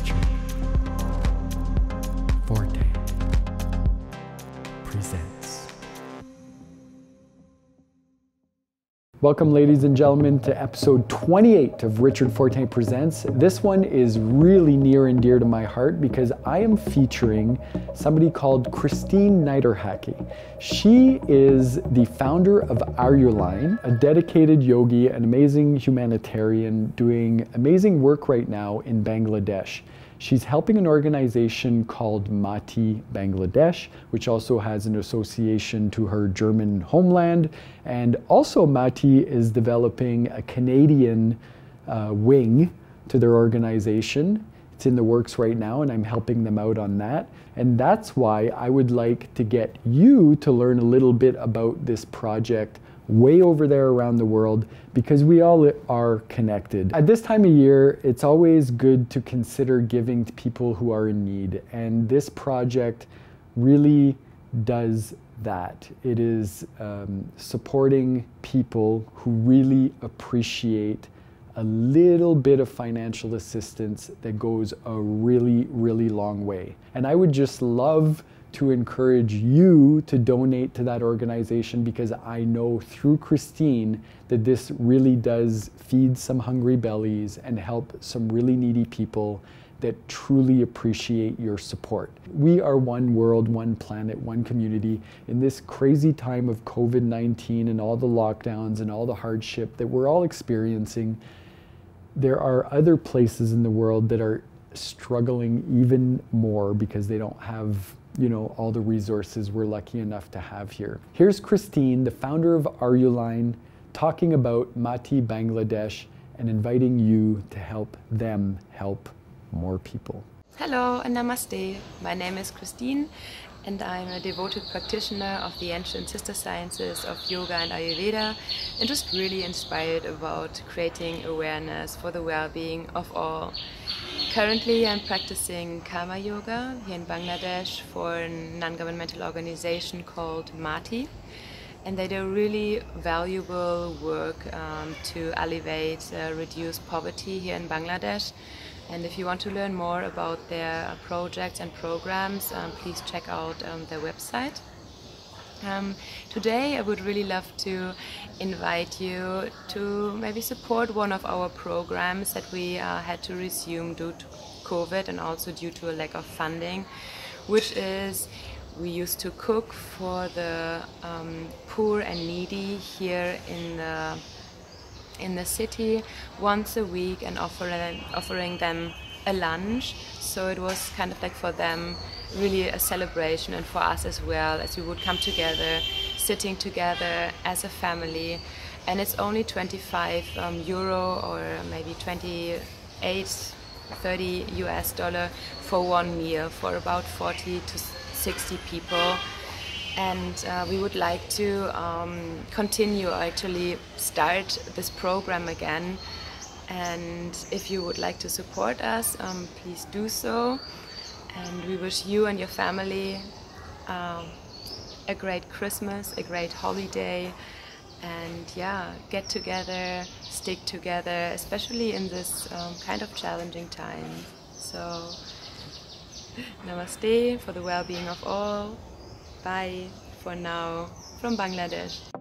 Richard Fortin presents. Welcome, ladies and gentlemen, to episode 28 of Richard Fortin Presents. This one is really near and dear to my heart because I am featuring somebody called Christine Niederhacke. She is the founder of Ayurveda, a dedicated yogi, an amazing humanitarian doing amazing work right now in Bangladesh. She's helping an organization called Mati Bangladesh, which also has an association to her German homeland. And also Mati is developing a Canadian wing to their organization. It's in the works right now and I'm helping them out on that. And that's why I would like to get you to learn a little bit about this project way over there around the world, because we all are connected. At this time of year, it's always good to consider giving to people who are in need. And this project really does that. It is supporting people who really appreciate a little bit of financial assistance that goes a really, really long way. And I would just love to encourage you to donate to that organization, because I know through Christine that this really does feed some hungry bellies and help some really needy people that truly appreciate your support. We are one world, one planet, one community. In this crazy time of COVID-19 and all the lockdowns and all the hardship that we're all experiencing, there are other places in the world that are struggling even more because they don't have, you know, all the resources we're lucky enough to have here. Here's Christine, the founder of Ayurveda, talking about Mati Bangladesh and inviting you to help them help more people. Hello and namaste. My name is Christine and I'm a devoted practitioner of the ancient sister sciences of yoga and Ayurveda, and just really inspired about creating awareness for the well-being of all. Currently I'm practicing karma yoga here in Bangladesh for a non-governmental organization called Mati, and they do really valuable work to alleviate, reduce poverty here in Bangladesh. And if you want to learn more about their projects and programs, please check out their website. Today I would really love to invite you to maybe support one of our programs that we had to resume due to COVID and also due to a lack of funding, which is we used to cook for the poor and needy here in the city once a week and offering them a lunch. So it was kind of like for them really a celebration, and for us as well, as we would come together, sitting together as a family. And it's only 25 euro or maybe 30 US dollar for one meal for about 40 to 60 people. And we would like to continue, actually start this program again. And if you would like to support us, please do so. And we wish you and your family a great Christmas, a great holiday, and yeah, get together, stick together, especially in this kind of challenging time. So, namaste for the well-being of all. Bye for now from Bangladesh.